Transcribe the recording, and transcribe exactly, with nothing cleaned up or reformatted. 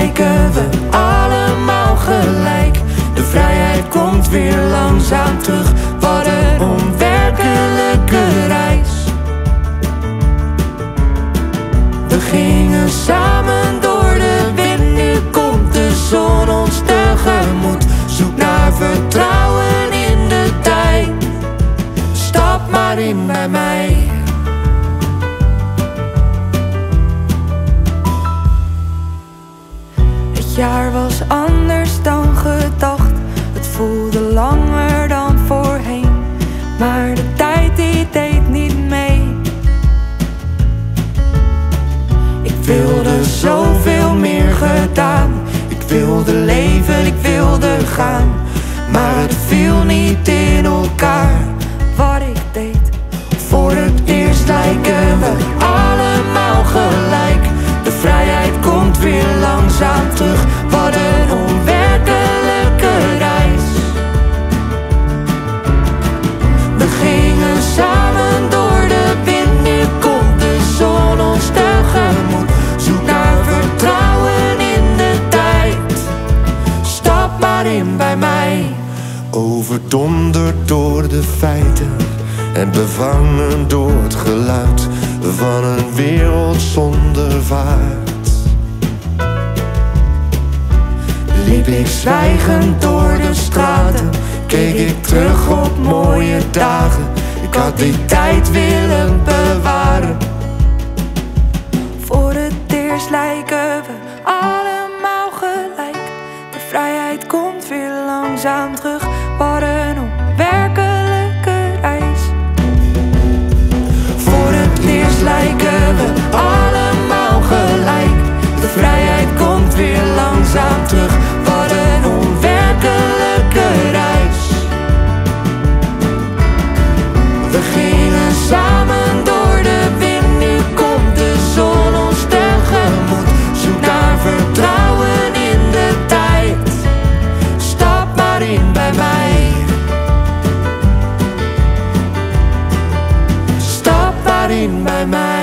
lijken we allemaal gelijk. De vrijheid komt weer langzaam terug. Wat een onwerkelijke reis. We gingen samen door de wind, nu komt de zon ons tegemoet. Zoek naar vertrouwen in de tijd. Stap maar in bij mij. Het jaar was anders dan gedacht. Het voelde langer dan voorheen. Maar de tijd die deed niet mee. Ik wilde zoveel meer gedaan. Ik wilde leven, ik wilde gaan. Maar het viel niet in elkaar wat ik deed. Voor het eerst lijken we allemaal gelijk. De vrijheid komt weer langzaam terug. Wat een onwerkelijke reis. We gingen samen door de wind, nu komt de zon ons tegemoet. Zoek naar vertrouwen in de tijd. Stap maar in bij mij. Overdonderd door de feiten en bevangen door het geluid van een wereld zonder vaart. Liep ik zwijgend door de straten, keek ik terug op mooie dagen. Ik had die tijd willen bewaren. Voor het eerst lijken we allemaal gelijk. De vrijheid komt weer langzaam terug. Wat een onwerkelijke reis. Voor het eerst lijken we allemaal gelijk. De vrijheid komt weer langzaam terug. Wat een onwerkelijke reis. We gingen samen door de wind, nu komt de zon ons tegemoet. Zoek naar vertrouwen in de tijd. Stap maar in bij mij. Stap maar in bij mij.